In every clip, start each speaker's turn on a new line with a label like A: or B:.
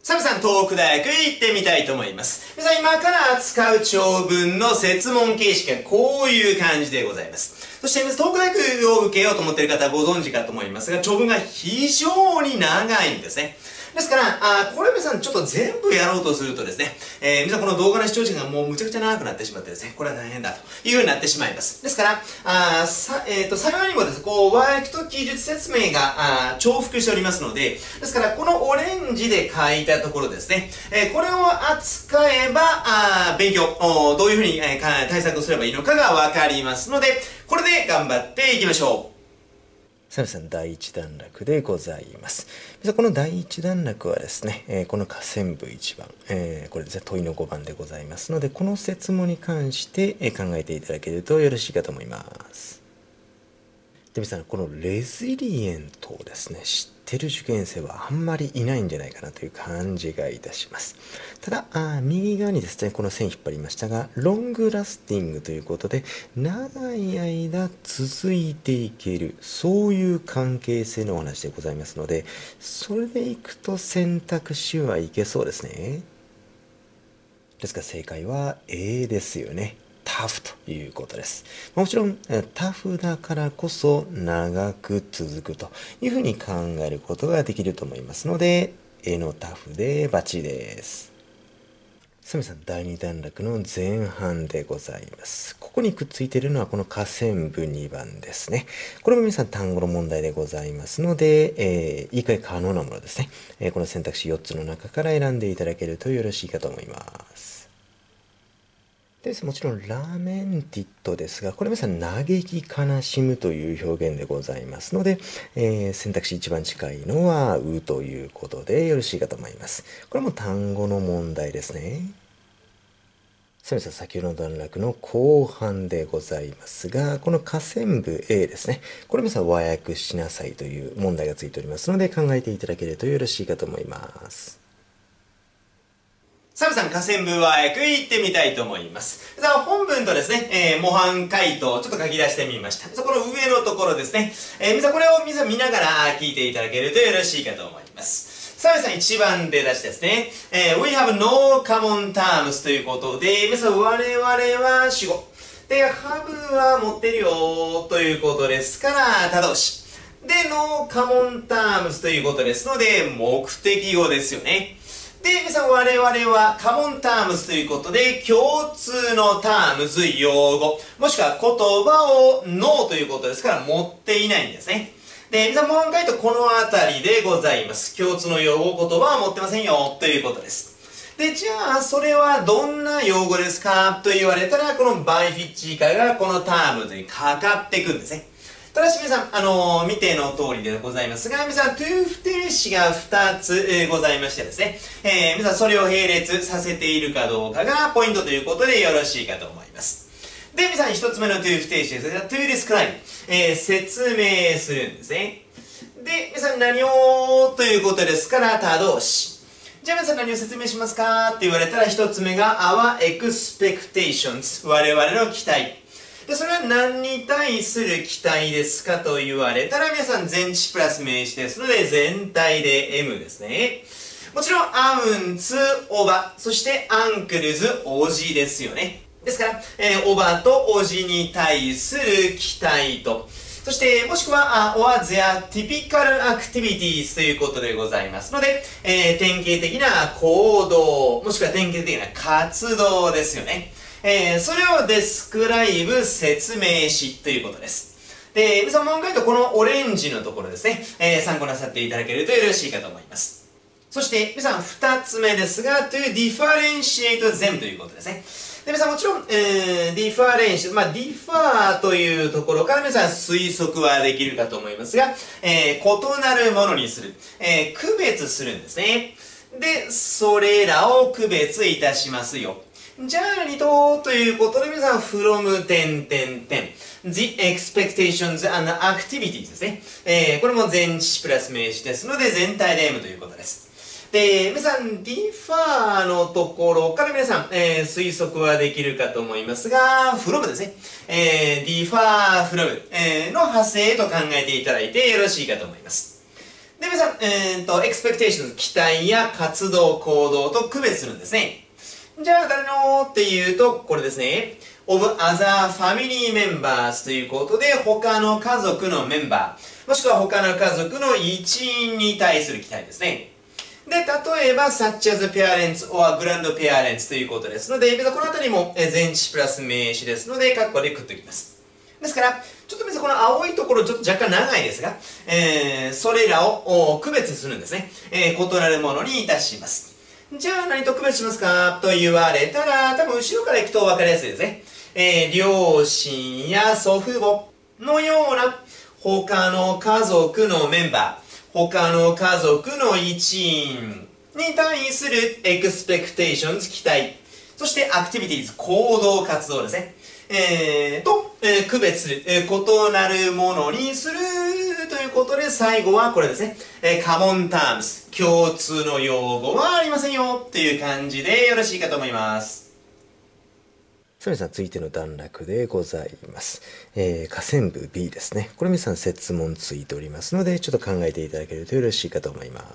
A: サムさん、東北大学行ってみたいと思います。皆さん、今から扱う長文の設問形式がこういう感じでございます。そして、東北大学を受けようと思っている方はご存知かと思いますが、長文が非常に長いんですね。ですから、これ皆さんちょっと全部やろうとするとですね、皆さんこの動画の視聴時間がもうむちゃくちゃ長くなってしまってですね、これは大変だというようになってしまいます。ですから、幸いにもですね、ワークと記述説明が重複しておりますので、ですからこのオレンジで書いたところですね、これを扱えば、勉強、どういうふうに対策をすればいいのかがわかりますので、これで頑張っていきましょう。サムさん、第一段落でございます。この第一段落はですね、この下線部1番、これですね、問いの5番でございますので、この設問に関して考えていただけるとよろしいかと思います。で、皆さん、このレジリエントをですね、知ってる受験生はあんまりいないんじゃないかなという感じがいたします。ただ、右側にですね、この線引っ張りましたが、ロングラスティングということで、長い間続いていける、そういう関係性のお話でございますので、それでいくと選択肢はいけそうですね。ですから正解は A ですよね。タフということです。もちろんタフだからこそ長く続くというふうに考えることができると思いますので A のタフでバッチリです。サムさん、第2段落の前半でございます。ここにくっついているのはこの下線部2番ですね。これも皆さん単語の問題でございますので、言い換え可能なものですね。この選択肢4つの中から選んでいただけるとよろしいかと思います。もちろん、ラメンティットですが、これ皆さん、嘆き悲しむという表現でございますので、選択肢一番近いのは、うということでよろしいかと思います。これも単語の問題ですね。皆さん、先ほどの段落の後半でございますが、この下線部 A ですね。これ皆さん、和訳しなさいという問題がついておりますので、考えていただけるとよろしいかと思います。サムさん、下線部和訳いってみたいと思います。本文とですね、模範回答をちょっと書き出してみました。この上のところですね、これを見ながら聞いていただけるとよろしいかと思います。サムさん、一番出だしですね、We have no common terms ということで、我々は主語。で、have は持ってるよということですから、他動詞。で、no common terms ということですので、目的語ですよね。で、我々はカモンタームズということで、共通のタームズ、用語、もしくは言葉をノーということですから、持っていないんですね。で、模範解答このあたりでございます。共通の用語、言葉は持ってませんよ、ということです。で、じゃあ、それはどんな用語ですかと言われたら、このバイフィッチ以下がこのタームズにかかっていくんですね。ただし皆さん、見ての通りでございますが、皆さん、to 不定詞が2つ、ございましてですね、皆さん、それを並列させているかどうかがポイントということでよろしいかと思います。で、皆さん、1つ目の to 不定詞ですが、to describe、説明するんですね。で、皆さん、何をということですから、他動詞。じゃあ皆さん何を説明しますかって言われたら、1つ目が our expectations、我々の期待。で、それは何に対する期待ですかと言われたら、皆さん前置プラス名詞ですので、全体で M ですね。もちろん、アウンツ、オバ、そしてアンクルズ、オジですよね。ですから、オバとオジに対する期待と、そして、もしくは、or their typical activities ということでございますので、典型的な行動、もしくは典型的な活動ですよね。それをデスクライブ説明詞ということです。で、皆さん問題とこのオレンジのところですね、参考なさっていただけるとよろしいかと思います。そして、皆さん二つ目ですが、to differentiate them ということですね。で、皆さんもちろん、differentiate、differ というところから皆さん推測はできるかと思いますが、異なるものにする、区別するんですね。で、それらを区別いたしますよ。じゃあ、ということで、皆さん、from, the expectations and activities ですね。これも前置プラス名詞ですので、全体で M ということです。で、皆さん、differ のところから皆さん、推測はできるかと思いますが、from ですね。differ from、の派生と考えていただいてよろしいかと思います。 で、皆さん、expectations、期待や活動、行動と区別するんですね。じゃあ、誰のっていうと、これですね。of other family members ということで、他の家族のメンバー、もしくは他の家族の一員に対する期待ですね。で、例えば、such as parents or grandparents ということですので、このあたりも前置詞プラス名詞ですので、括弧でくっときます。ですから、ちょっとこの青いところちょっと若干長いですが、それらを区別するんですね。異なるものにいたします。じゃあ何と区別しますかと言われたら、多分後ろから行くと分かりやすいですね。両親や祖父母のような他の家族のメンバー、他の家族の一員に対する expectations 期待、そして activities 行動活動ですね。区別する、異なるものにするということで、最後はこれですね。common terms 共通の用語はありませんよっていう感じでよろしいかと思います。
B: さあ皆さん、続いての段落でございます。下線部 B ですね。これ皆さん設問ついておりますので、ちょっと考えていただけるとよろしいかと思います。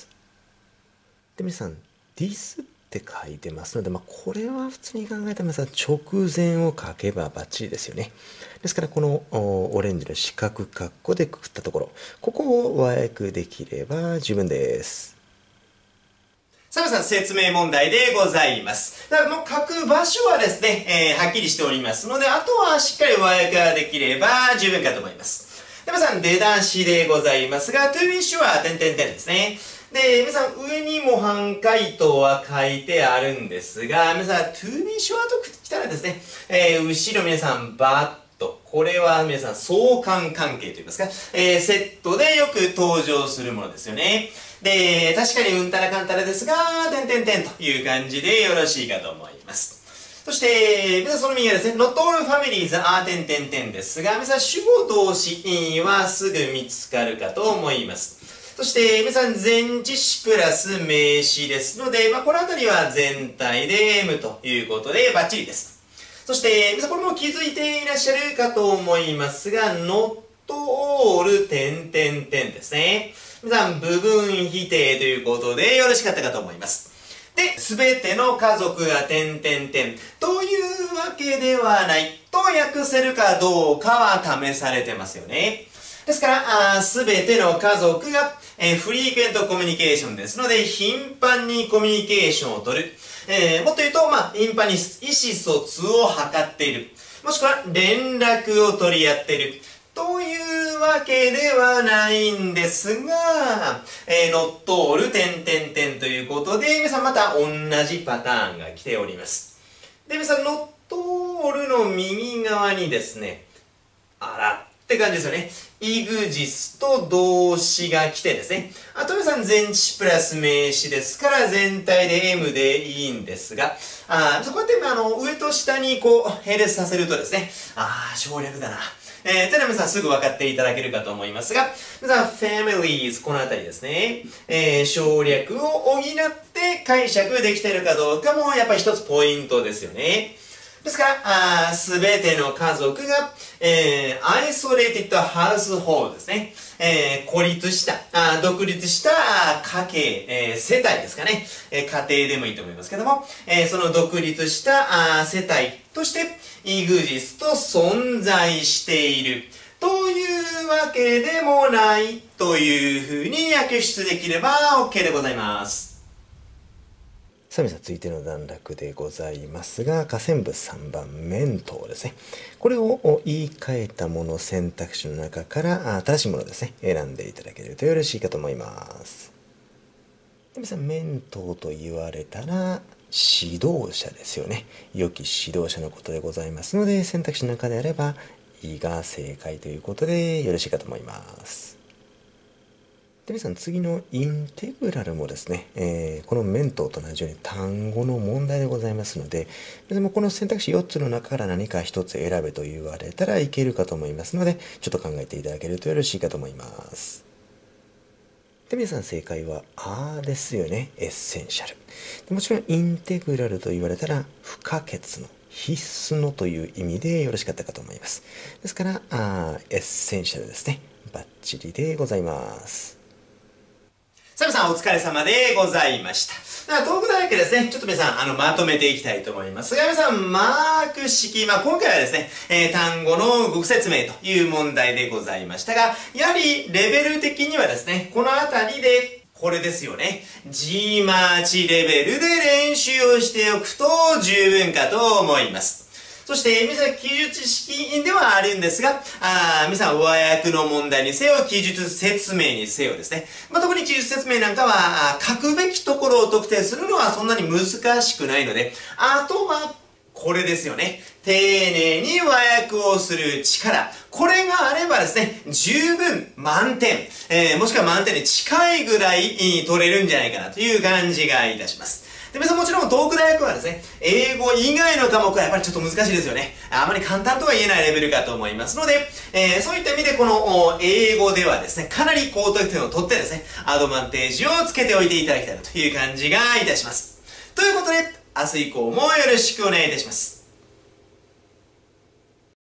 B: で、皆さん、this って書いてますので、これは普通に考えたら皆さん直前を書けばバッチリですよね。ですから、このオレンジの四角括弧でくくったところ、ここを和訳できれば十分です。
A: さあ皆さん、説明問題でございます。だからもう書く場所はですね、はっきりしておりますので、あとはしっかり和訳ができれば十分かと思います。で、皆さん、出だしでございますが、to be sure 点々点ですね。で、皆さん、上に模範回答は書いてあるんですが、皆さん、to be sure と来たらですね、後ろ皆さん、バッと、これは皆さん、相関関係といいますか、セットでよく登場するものですよね。で、確かにうんたらかんたらですが、点々点という感じでよろしいかと思います。そして、皆さんその右はですね、not all families are 点々点ですが、皆さん主語動詞はすぐ見つかるかと思います。そして、皆さん前置詞プラス名詞ですので、このあたりは全体で M ということでバッチリです。そして、皆さんこれも気づいていらっしゃるかと思いますが、not all 点々点ですね。皆さん、部分否定ということでよろしかったかと思います。で、すべての家族が点々点というわけではないと訳せるかどうかは試されてますよね。ですから、すべての家族が、フリークエントコミュニケーションですので、頻繁にコミュニケーションを取る。もっと言うと、頻繁に意思疎通を図っている。もしくは、連絡を取り合っている。というわけではないんですが、not all 点々点ということで、皆さんまた同じパターンが来ております。で、皆さん not all の右側にですね、あらって感じですよね。exist と動詞が来てですね。あと皆さん前置詞プラス名詞ですから全体で M でいいんですが、そこやって上と下にこう並列させるとですね、省略だな。というのは皆さんすぐ分かっていただけるかと思いますが、皆さん families このあたりですね、省略を補って解釈できているかどうかもやっぱり一つポイントですよね。ですから、すべての家族が、isolated household ですね。孤立した、独立した家系、世帯ですかね。家庭でもいいと思いますけども、その独立した世帯として、exist と存在している。というわけでもないというふうに訳出できれば OK でございます。
B: さあ皆さん、続いての段落でございますが、下線部3番、メントーですね。これを言い換えたもの選択肢の中から正しいものですね、選んでいただけるとよろしいかと思います。で皆さん、メントーと言われたら、指導者ですよね。良き指導者のことでございますので、選択肢の中であれば、いが正解ということでよろしいかと思います。で皆さん、次のインテグラルもですね、このメントーと同じように単語の問題でございますので、でもこの選択肢4つの中から何か1つ選べと言われたらいけるかと思いますので、ちょっと考えていただけるとよろしいかと思います。で皆さん、正解はですよね。エッセンシャル。でもちろんインテグラルと言われたら不可欠の、必須のという意味でよろしかったかと思います。ですからエッセンシャルですね。バッチリでございます。
A: サムさんお疲れ様でございました。東北大学ですね、ちょっと皆さん、まとめていきたいと思いますが、皆さん、マーク式、今回はですね、単語の語句説明という問題でございましたが、やはり、レベル的にはですね、このあたりで、これですよね。G マーチレベルで練習をしておくと十分かと思います。そして、皆さん記述式ではあるんですが、皆さん和訳の問題にせよ、記述説明にせよですね。特に記述説明なんかは、書くべきところを特定するのはそんなに難しくないので、あとは、これですよね。丁寧に和訳をする力。これがあればですね、十分満点、もしくは満点に近いぐらい取れるんじゃないかなという感じがいたします。で、皆さんもちろん東北大学はですね、英語以外の科目はやっぱりちょっと難しいですよね。あまり簡単とは言えないレベルかと思いますので、そういった意味でこの英語ではですね、かなり高得点を取ってですね、アドバンテージをつけておいていただきたいという感じがいたします。ということで、明日以降もよろしくお願いいたします。